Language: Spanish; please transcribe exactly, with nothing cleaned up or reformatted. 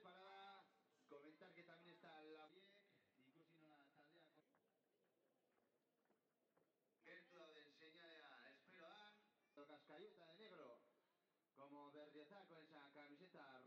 preparada. Comentar que también está la ikusi nola taldea gertu dauden seinalea espero dan. Cascayeta de negro como Berriozar con esa camiseta